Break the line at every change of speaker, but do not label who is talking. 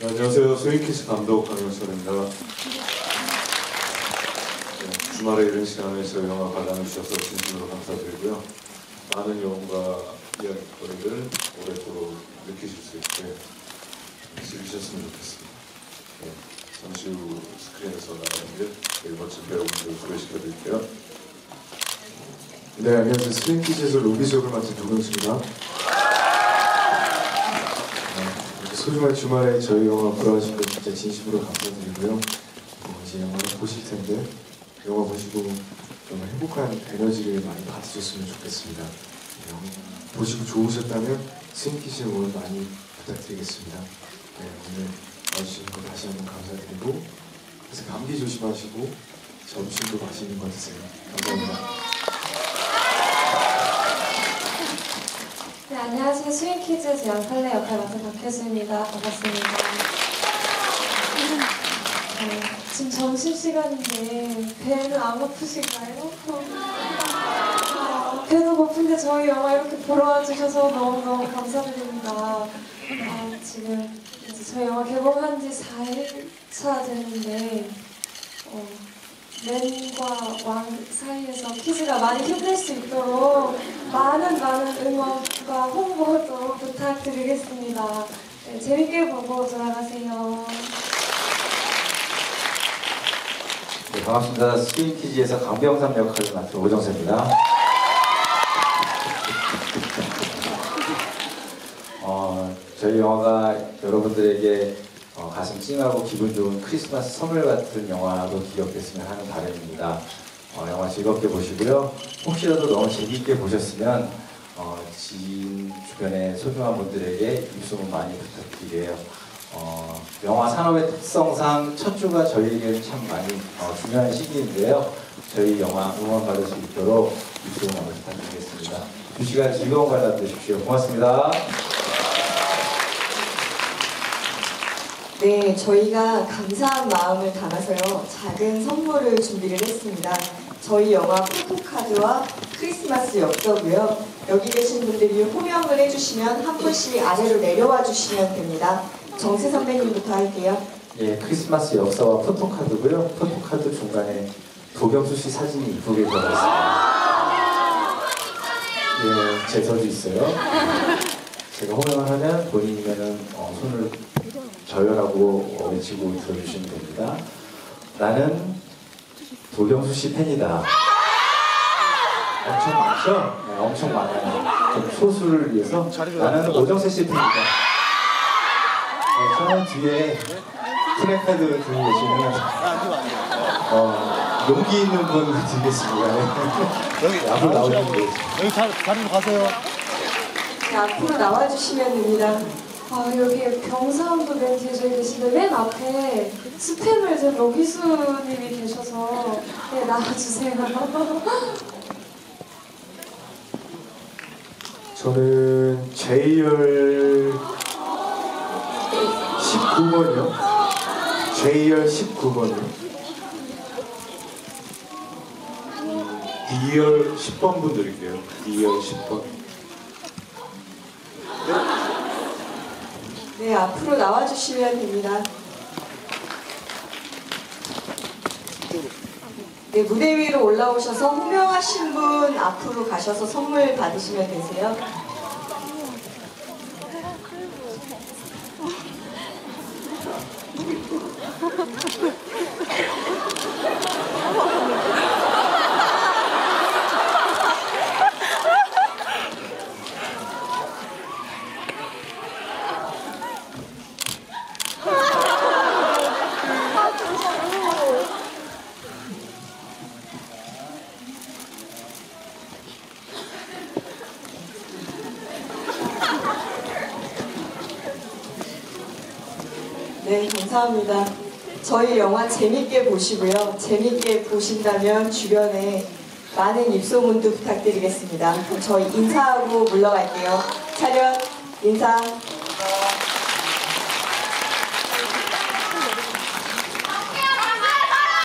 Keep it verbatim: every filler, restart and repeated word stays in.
네, 안녕하세요. 스윙키즈 감독 강영철입니다. 네, 주말에 이런 시간에 저희 영화 관람해 주셔서 진심으로 감사드리고요. 많은 영화 이야기거리를 오랫도록 느끼실 수 있게 즐기셨으면 좋겠습니다. 네, 잠시 후 스크린에서 나가는 길 저희 멋진 배우분들 소개시켜드릴게요.
네, 안녕하세요. 스윙키즈에서 로비즈 역을 맡은 도경수입니다. 소중한 주말에 저희 영화 보러 와주신 거 진짜 진심으로 감사드리고요. 어, 이제 영화를 보실 텐데 영화 보시고 좀 행복한 에너지를 많이 받으셨으면 좋겠습니다. 영화 보시고 좋으셨다면 스윙키즈의 응원 많이 부탁드리겠습니다. 네, 오늘 와주신 거 다시 한번 감사드리고 그래서 감기 조심하시고 점심도 맛있는 거 드세요. 감사합니다.
네, 안녕하세요. 스윙키즈에서 양팔레 역할 맡은 박혜수입니다. 반갑습니다. 네, 지금 점심시간인데 배는 안 고프실까요? 어, 배도 고픈데 저희 영화 이렇게 보러 와주셔서 너무너무 감사드립니다. 아, 지금 이제 저희 영화 개봉한 지 사 일 차 되는데 어, 맨과 왕 사이에서 키즈가 많이 힘낼 수 있도록 많은 많은 응원과 홍보도 부탁드리겠습니다. 네, 재밌게 보고 돌아가세요.
네, 반갑습니다. 스윙키즈에서 강병삼 역할을 맡은 오정세입니다. 어, 저희 영화가 여러분들에게 어, 가슴 찡하고 기분 좋은 크리스마스 선물 같은 영화로 기억됐으면 하는 바람입니다. 어, 영화 즐겁게 보시고요. 혹시라도 너무 재밌게 보셨으면 어, 지인 주변의 소중한 분들에게 입소문 많이 부탁드리게요. 어, 영화 산업의 특성상 첫 주가 저희에게는 참 많이 어, 중요한 시기인데요. 저희 영화 응원받을 수 있도록 입소문 많이 부탁드리겠습니다. 두 시간 즐거운 관람 되십시오. 고맙습니다.
네, 저희가 감사한 마음을 담아서요 작은 선물을 준비를 했습니다. 저희 영화 포토카드와 크리스마스 엽서고요. 여기 계신 분들이 호명을 해주시면 한 분씩 아래로 내려와 주시면 됩니다. 정세 선배님부터 할게요.
예, 크리스마스 엽서와 포토카드고요. 포토카드 중간에 도경수 씨 사진이 이쁘게 들어가 있습니다. 예, 제 저도 있어요. 제가 호명을 하면 본인이면은 어, 손을 저열하고 외치고 들어주시면 됩니다. 나는 도경수 씨 팬이다. 엄청 많죠? 네, 엄청 많아요. 좀 소수를 위해서 나는 오정세 씨 팬이다. 네, 저는 뒤에 플래카드 들고 계시면 어, 용기 있는 분 드리겠습니다. 네. 앞으로 나오시면 돼요.
여기 자리로 가세요.
네, 앞으로 나와주시면 됩니다.
아, 여기 경사함도 맨 뒤에 저희 계신데 맨 앞에 스팸을 제 로기수님이 계셔서 네, 나와주세요.
저는 제이열 십구 번이요. 제이열 십구 번이요.
D열 십 번 분 드릴게요. D열 십 번.
네, 앞으로 나와주시면 됩니다. 네, 무대 위로 올라오셔서 호명하신 분 앞으로 가셔서 선물 받으시면 되세요. 네, 감사합니다. 저희 영화 재밌게 보시고요. 재밌게 보신다면 주변에 많은 입소문도 부탁드리겠습니다. 그럼 저희 인사하고 물러갈게요. 차렷, 인사.